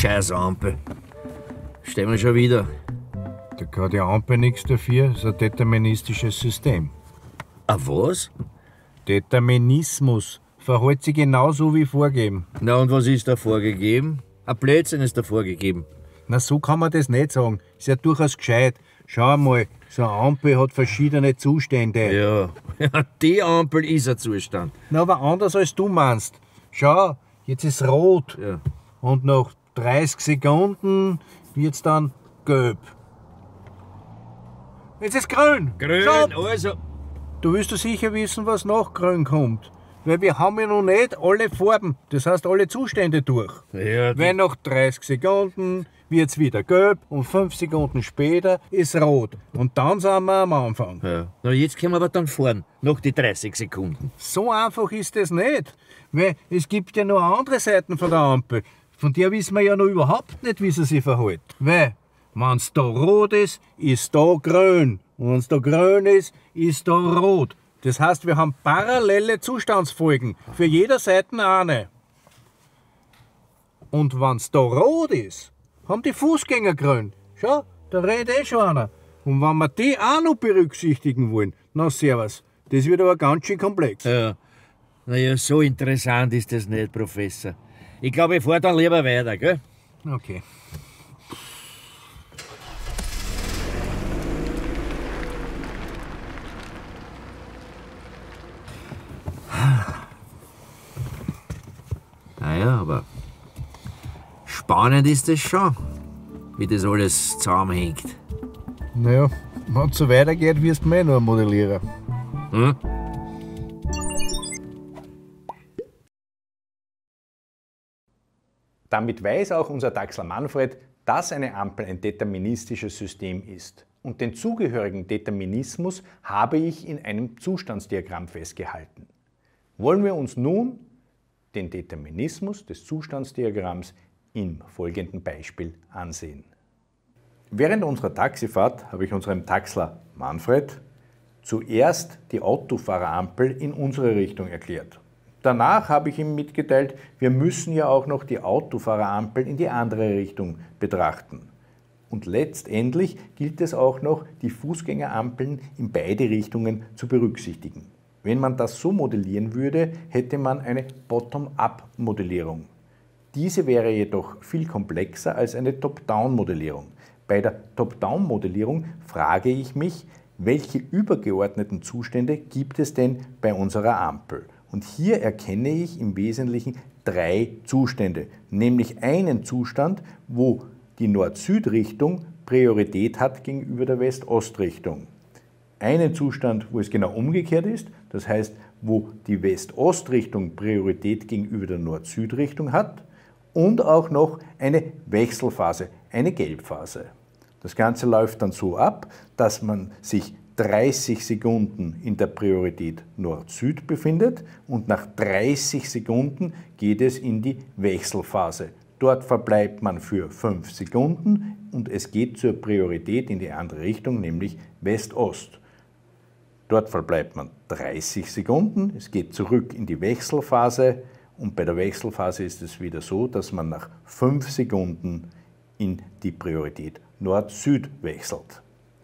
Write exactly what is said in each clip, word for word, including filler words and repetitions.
Scheiß Ampel. Stehen wir schon wieder. Da kann die Ampel nichts dafür, das ist ein deterministisches System. Ah, was? Determinismus. Verhält sich genauso wie vorgegeben. Na, und was ist da vorgegeben? Ein Blödsinn ist da vorgegeben. Na, so kann man das nicht sagen. Ist ja durchaus gescheit. Schau mal, so eine Ampel hat verschiedene Zustände. Ja, ja, die Ampel ist ein Zustand. Na, aber anders als du meinst. Schau, jetzt ist rot. Ja. Und nach dreißig Sekunden wird's dann gelb. Jetzt ist grün. Grün, Schau. also. Du willst du sicher wissen, was nach grün kommt. Weil wir haben ja noch nicht alle Farben, das heißt alle Zustände durch. Ja, Weil nach dreißig Sekunden wird's wieder gelb und fünf Sekunden später ist rot. Und dann sind wir am Anfang. ja. Na, jetzt können wir aber dann fahren, nach die dreißig Sekunden. So einfach ist das nicht. Weil es gibt ja noch andere Seiten von der Ampel. Von der wissen wir ja noch überhaupt nicht, wie sie sich verhält. Weil, wenn's da rot ist, ist da grün. Und wenn's da grün ist, ist da rot. Das heißt, wir haben parallele Zustandsfolgen. Für jede Seite eine. Und wenn's da rot ist, haben die Fußgänger grün. Schau, da redet eh schon einer. Und wenn wir die auch noch berücksichtigen wollen, na servus, das wird aber ganz schön komplex. Ja. Naja, so interessant ist das nicht, Professor. Ich glaube, ich fahr dann lieber weiter, gell? Okay. Naja, aber spannend ist es schon, wie das alles zusammenhängt. Naja, wenn es so weitergeht, wirst du mehr nur ein Modellierer. Hm? Damit weiß auch unser Dachsler Manfred, dass eine Ampel ein deterministisches System ist. Und den zugehörigen Determinismus habe ich in einem Zustandsdiagramm festgehalten. Wollen wir uns nun den Determinismus des Zustandsdiagramms im folgenden Beispiel ansehen. Während unserer Taxifahrt habe ich unserem Dachsler Manfred zuerst die Autofahrerampel in unsere Richtung erklärt. Danach habe ich ihm mitgeteilt, wir müssen ja auch noch die Autofahrerampel in die andere Richtung betrachten. Und letztendlich gilt es auch noch, die Fußgängerampeln in beide Richtungen zu berücksichtigen. Wenn man das so modellieren würde, hätte man eine Bottom-up-Modellierung. Diese wäre jedoch viel komplexer als eine Top-down-Modellierung. Bei der Top-down-Modellierung frage ich mich, welche übergeordneten Zustände gibt es denn bei unserer Ampel? Und hier erkenne ich im Wesentlichen drei Zustände, nämlich einen Zustand, wo die Nord-Süd-Richtung Priorität hat gegenüber der West-Ost-Richtung. Einen Zustand, wo es genau umgekehrt ist, das heißt, wo die West-Ost-Richtung Priorität gegenüber der Nord-Süd-Richtung hat, und auch noch eine Wechselphase, eine Gelbphase. Das Ganze läuft dann so ab, dass man sich dreißig Sekunden in der Priorität Nord-Süd befindet und nach dreißig Sekunden geht es in die Wechselphase. Dort verbleibt man für fünf Sekunden und es geht zur Priorität in die andere Richtung, nämlich West-Ost. Dort verbleibt man dreißig Sekunden, es geht zurück in die Wechselphase und bei der Wechselphase ist es wieder so, dass man nach fünf Sekunden in die Priorität Nord-Süd wechselt.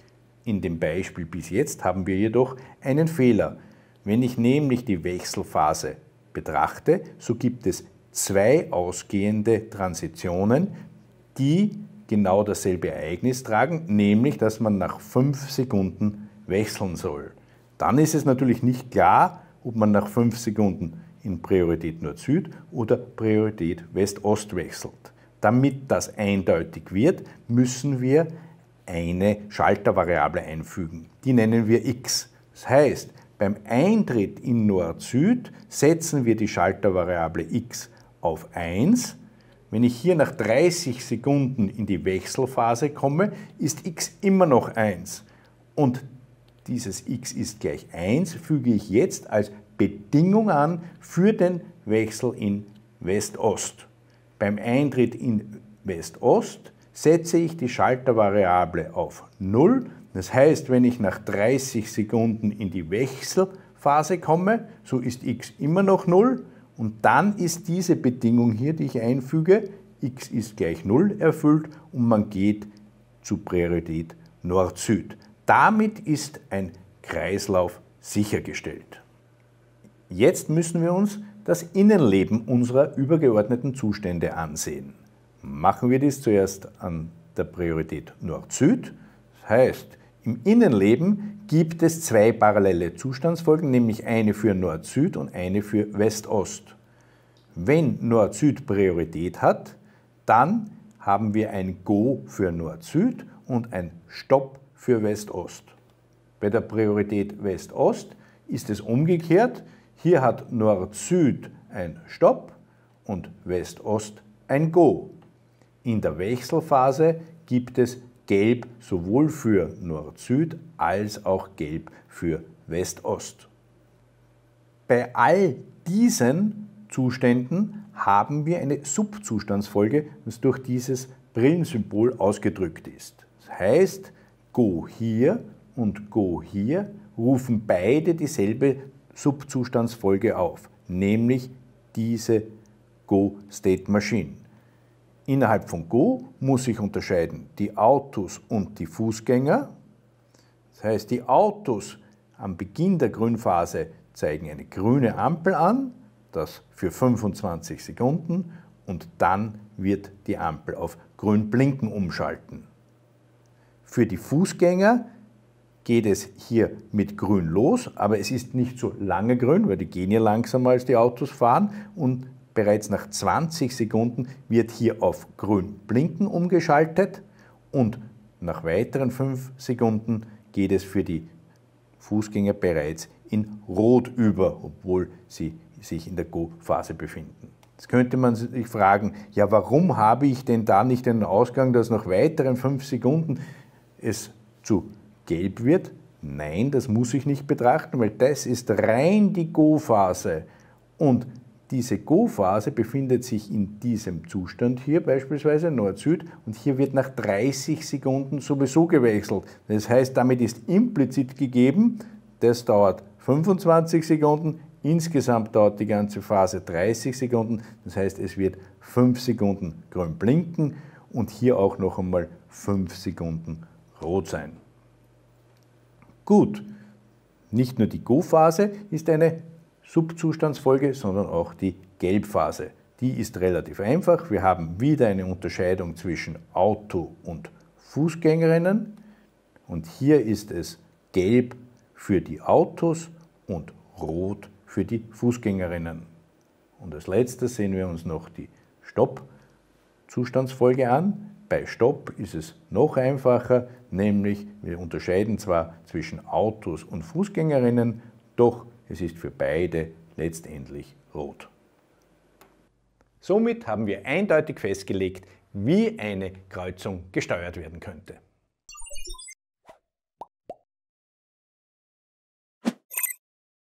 In dem Beispiel bis jetzt haben wir jedoch einen Fehler. Wenn ich nämlich die Wechselphase betrachte, so gibt es zwei ausgehende Transitionen, die genau dasselbe Ereignis tragen, nämlich dass man nach fünf Sekunden wechseln soll. Dann ist es natürlich nicht klar, ob man nach fünf Sekunden in Priorität Nord-Süd oder Priorität West-Ost wechselt. Damit das eindeutig wird, müssen wir eine Schaltervariable einfügen. Die nennen wir x. Das heißt, beim Eintritt in Nord-Süd setzen wir die Schaltervariable x auf eins. Wenn ich hier nach dreißig Sekunden in die Wechselphase komme, ist x immer noch eins. Und dieses x ist gleich eins füge ich jetzt als Bedingung an für den Wechsel in West-Ost. Beim Eintritt in West-Ost setze ich die Schaltervariable auf null. Das heißt, wenn ich nach dreißig Sekunden in die Wechselphase komme, so ist x immer noch null und dann ist diese Bedingung hier, die ich einfüge, x ist gleich null erfüllt und man geht zu Priorität Nord-Süd. Damit ist ein Kreislauf sichergestellt. Jetzt müssen wir uns das Innenleben unserer übergeordneten Zustände ansehen. Machen wir dies zuerst an der Priorität Nord-Süd. Das heißt, im Innenleben gibt es zwei parallele Zustandsfolgen, nämlich eine für Nord-Süd und eine für West-Ost. Wenn Nord-Süd Priorität hat, dann haben wir ein Go für Nord-Süd und ein Stopp für West-Ost. Bei der Priorität West-Ost ist es umgekehrt. Hier hat Nord-Süd ein Stopp und West-Ost ein Go. In der Wechselphase gibt es Gelb sowohl für Nord-Süd als auch Gelb für West-Ost. Bei all diesen Zuständen haben wir eine Subzustandsfolge, das durch dieses Brillensymbol ausgedrückt ist. Das heißt, Go hier und Go hier rufen beide dieselbe Subzustandsfolge auf, nämlich diese Go-State-Machine. Innerhalb von Go muss ich unterscheiden die Autos und die Fußgänger. Das heißt, die Autos am Beginn der Grünphase zeigen eine grüne Ampel an, das für fünfundzwanzig Sekunden, und dann wird die Ampel auf grün blinken umschalten. Für die Fußgänger geht es hier mit grün los, aber es ist nicht so lange grün, weil die gehen ja langsamer als die Autos fahren, und bereits nach zwanzig Sekunden wird hier auf grün blinken umgeschaltet und nach weiteren fünf Sekunden geht es für die Fußgänger bereits in Rot über, obwohl sie sich in der Go-Phase befinden. Jetzt könnte man sich fragen, ja, warum habe ich denn da nicht einen Ausgang, dass nach weiteren fünf Sekunden es zu gelb wird? Nein, das muss ich nicht betrachten, weil das ist rein die Go-Phase. Und diese Go-Phase befindet sich in diesem Zustand hier, beispielsweise Nord-Süd, und hier wird nach dreißig Sekunden sowieso gewechselt. Das heißt, damit ist implizit gegeben, das dauert fünfundzwanzig Sekunden, insgesamt dauert die ganze Phase dreißig Sekunden, das heißt, es wird fünf Sekunden grün blinken und hier auch noch einmal fünf Sekunden rot sein. Gut, nicht nur die Go-Phase ist eine Subzustandsfolge, sondern auch die Gelbphase. Die ist relativ einfach. Wir haben wieder eine Unterscheidung zwischen Auto und Fußgängerinnen und hier ist es gelb für die Autos und rot für die Fußgängerinnen. Und als letztes sehen wir uns noch die Stopp-Zustandsfolge an. Bei Stopp ist es noch einfacher, nämlich wir unterscheiden zwar zwischen Autos und Fußgängerinnen, doch es ist für beide letztendlich rot. Somit haben wir eindeutig festgelegt, wie eine Kreuzung gesteuert werden könnte.